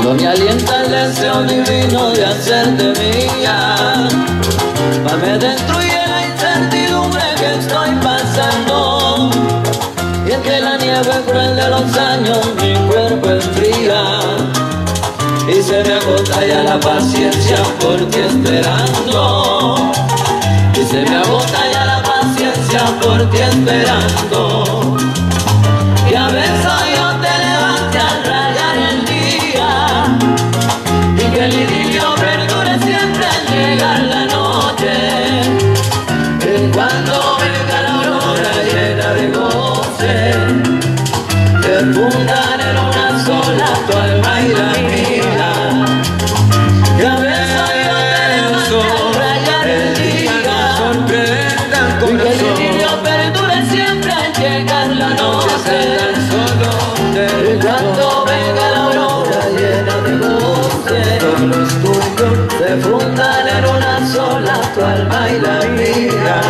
cuando me alienta el deseo divino de hacerte mía. Me destruye la incertidumbre que estoy pasando, y es que la nieve cruel de los años mi cuerpo enfría, y se me agota ya la paciencia por ti esperando, y se me agota ya la paciencia por ti esperando. Y a veces yo te levante al rayar el día, y que el idilio perdure siempre al llegar la noche, y cuando venga la aurora llena de goce, que fundan en una sola tu alma y la mía. Y a veces yo te levante al rayar el día, y que el idilio perdure siempre al llegar la noche, y cuando venga la aurora llena de goce, todos los tuyos se fundan en una sola tu alma y la mía.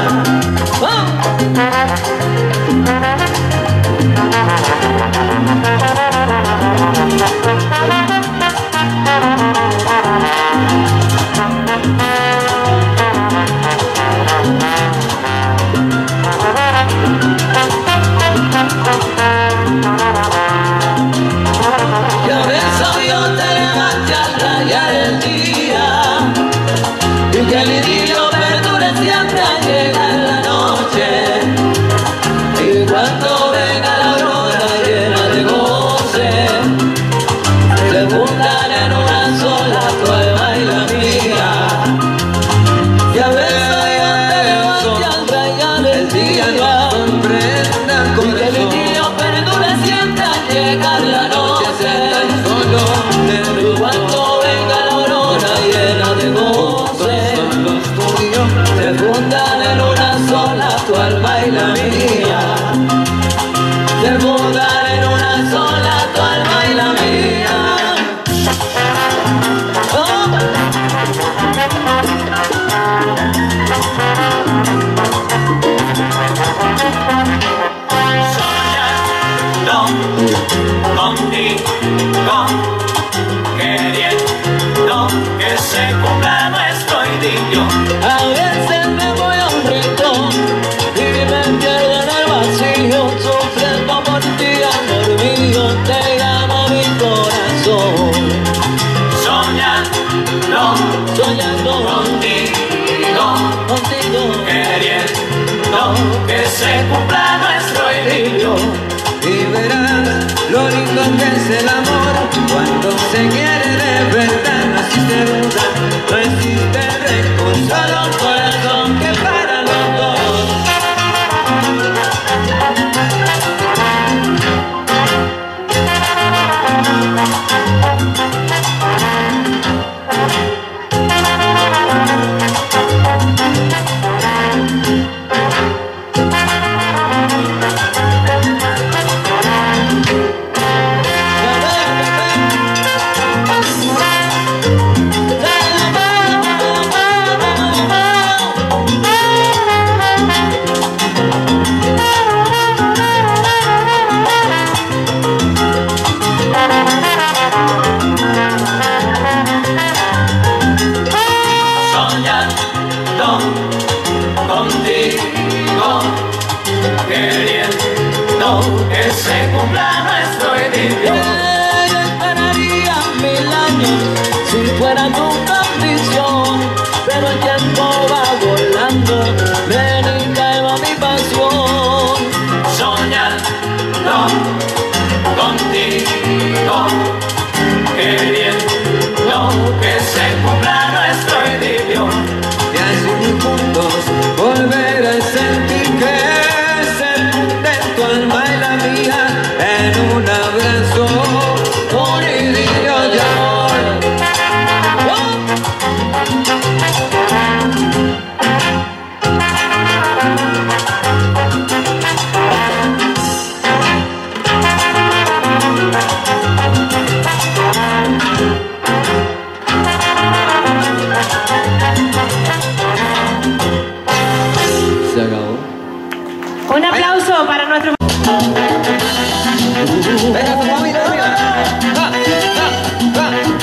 Y a veces yo te levante al rayar el día, y que el idilio perdure siempre al llegar la noche, y cuando venga la aurora llena de goce, se fundan en una sola tu alma y la mía. Y a veces yo te levante al rayar el día, y que el idilio perdure siempre al llegar la noche, y cuando venga la aurora llena de goce, se fundan en una sola tu alma y la mía. Se fundan en una sola tu alma y la mía. Contigo, queriendo que se cumpla nuestro idilio. A veces me voy a un rincón y me pierdo en el vacío, sufriendo por ti, amor mío, te llama mi corazón. Soñando contigo, queriendo que se cumpla nuestro idilio. Y verás lo lindo que es el amor, cuando se quiere de verdad, no existe duda, no existe rencor, solo un corazón que para los dos. Contigo, queriendo que se cumpla nuestro idilio. yo esperaría 1000 años si fuera tu condición, pero el tiempo va volando, ven y calma mi pasión. Soñando contigo, queriendo que se cumpla nuestro idilio. Y así juntos volver a sentir que se funde tu alma y la mía en un abrazo, un idilio de amor. Se acabó. Un aplauso para nuestro... Venga, tu familia, arriba.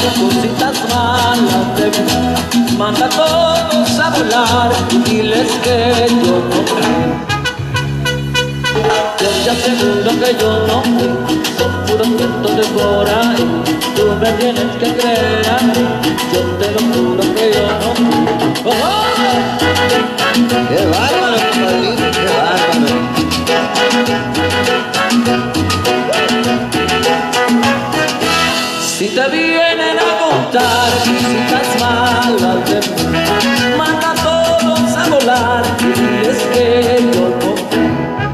cositas malas de mí. Manda a todos a volar y diles que yo no fui. Yo te aseguro que yo no fui, son puros cuentos de por ahí. Tú me tienes que creer a mí, yo te lo juro que yo no fui. ¡Oh, oh! ¡Qué bárbaro, compadrito! ¡Qué bárbaro! Si te vienen a contar cositas malas de mí, manda a todos a volar y diles que yo no fui.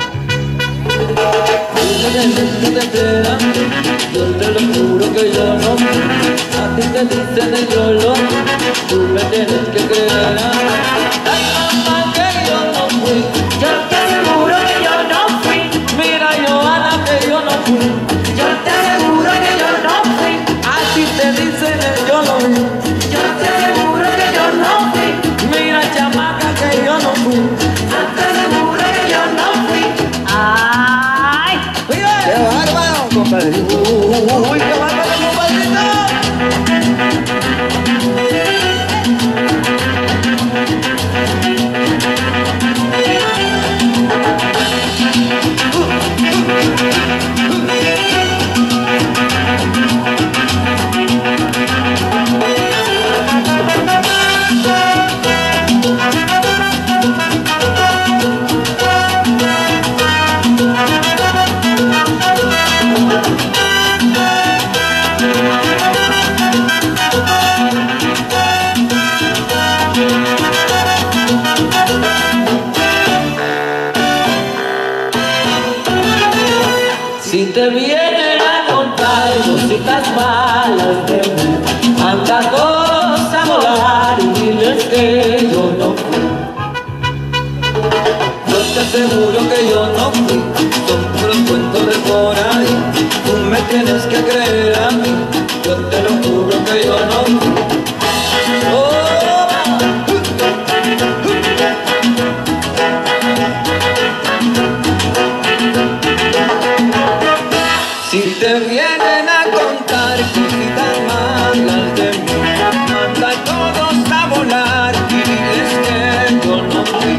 Diles que te crean, yo te lo juro que yo no fui. A ti te dicen yo lo, tú me tienes que creer a mí. Ay, mamá, que yo no fui. Yo te aseguro que yo no fui. Mira, Johanna, que yo no fui. Yo te aseguro que yo no fui. A ti te dicen yo lo vi. Yo te aseguro que yo no fui. Mira, chamaca, que yo no fui. Yo te aseguro que yo no fui. ¡Ay! ¡Qué bárbaro, compadrito! ¡Uy, qué bárbaro, compadrito! Si te vienen a contar cositas malas de mí, anda todos a volar y diles que yo no fui. Yo te aseguro que yo no fui, son puros cuentos de por ahí. Tú me tienes que creer a mí, yo te lo juro que yo no fui. Oh. Si te vienen a contar cositas malas de mí, manda a todos a volar y diles que yo no fui.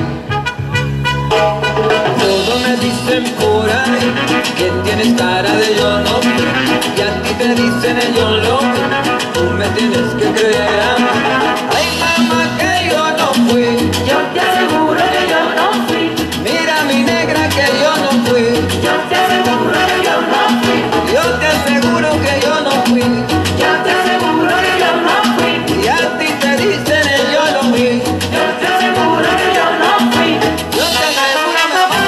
Todos me dicen por ahí que tienes cara de yo no fui, y a ti te dicen yo lo vi, tú me tienes que creer a mí. Ay, mamá, que yo no fui. Yo te aseguro que yo no fui. Mira, mi negra, que yo no fui. Yo te aseguro que yo no fui. Yo te aseguro que yo no fui. Yo te aseguro que yo no fui. Y a ti te dicen yo lo vi. Yo te aseguro que yo no fui. Yo te aseguro, mamá.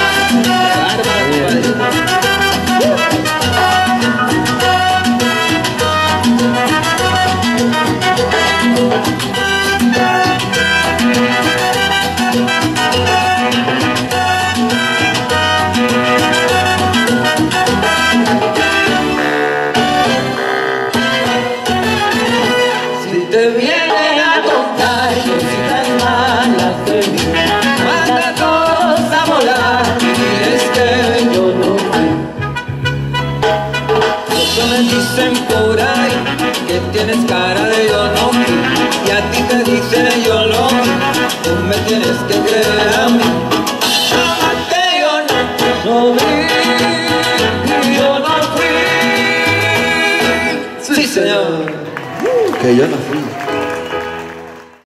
Si te vienen a contar cositas malas de mí, manda a todos a volar y diles que yo no fui. Todos me dicen por ahí que tienes cara de yo no fui, y a ti te dicen yo lo vi, tú me tienes que creer a mí. Mamá, que yo no vi, yo no fui. Sí, señor. Que yo no fui.